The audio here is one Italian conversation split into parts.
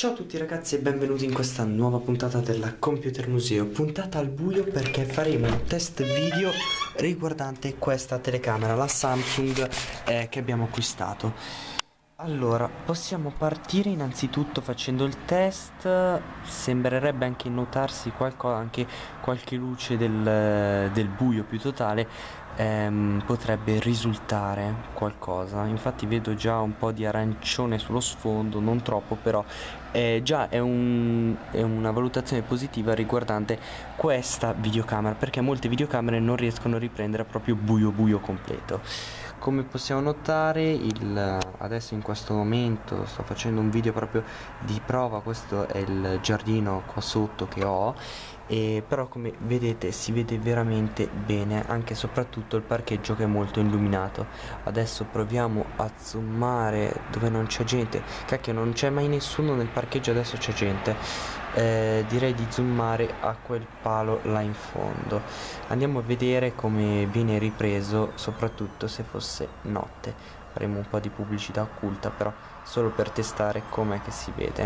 Ciao a tutti ragazzi e benvenuti in questa nuova puntata della Computer Museo. Puntata al buio perché faremo un test video riguardante questa telecamera, la Samsung che abbiamo acquistato. Allora, possiamo partire innanzitutto facendo il test. Sembrerebbe anche notarsi qualcosa, anche qualche luce del buio più totale. Potrebbe risultare qualcosa. Infatti vedo già un po' di arancione sullo sfondo, non troppo però già è una valutazione positiva riguardante questa videocamera, perché molte videocamere non riescono a riprendere proprio buio completo. Come possiamo notare, adesso in questo momento sto facendo un video proprio di prova. Questo è il giardino qua sotto che ho, però come vedete si vede veramente bene, anche e soprattutto il parcheggio che è molto illuminato. Adesso proviamo a zoomare dove non c'è gente. Cacchio, non c'è mai nessuno nel parcheggio, adesso c'è gente. Direi di zoomare a quel palo là in fondo. Andiamo a vedere come viene ripreso, soprattutto se fosse notte. Faremo un po' di pubblicità occulta, però solo per testare com'è che si vede.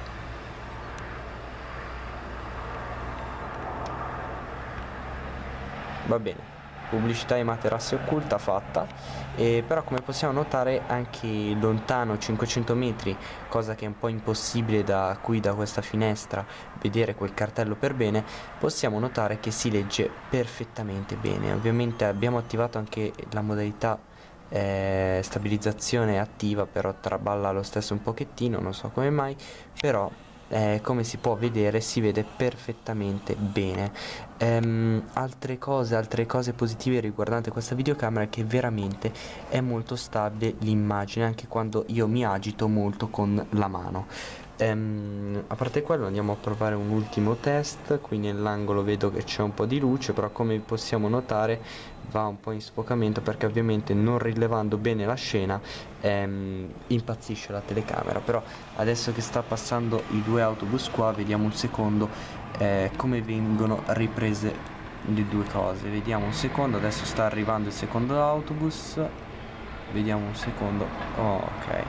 Va bene, pubblicità ai materassi occulta fatta, però come possiamo notare anche lontano 500 metri, cosa che è un po' impossibile da qui, da questa finestra, vedere quel cartello per bene, possiamo notare che si legge perfettamente bene. Ovviamente abbiamo attivato anche la modalità stabilizzazione attiva, però traballa lo stesso un pochettino, non so come mai, però come si può vedere si vede perfettamente bene. Altre cose positive riguardanti questa videocamera è che veramente è molto stabile l'immagine, anche quando io mi agito molto con la mano. A parte quello andiamo a provare un ultimo test. Qui nell'angolo vedo che c'è un po' di luce, però come possiamo notare va un po' in sfocamento, perché ovviamente non rilevando bene la scena impazzisce la telecamera. Però adesso che sta passando i due autobus qua, vediamo un secondo come vengono riprese le due cose. Vediamo un secondo, adesso sta arrivando il secondo autobus, vediamo un secondo. Ok,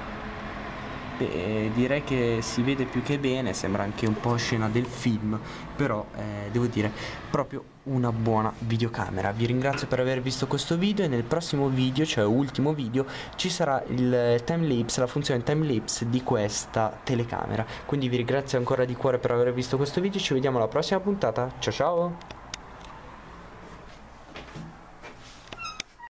direi che si vede più che bene, sembra anche un po' scena del film, però devo dire proprio una buona videocamera. Vi ringrazio per aver visto questo video, e nel prossimo video, cioè ultimo video, ci sarà il timelapse, la funzione timelapse di questa telecamera. Quindi vi ringrazio ancora di cuore per aver visto questo video, ci vediamo alla prossima puntata, ciao ciao!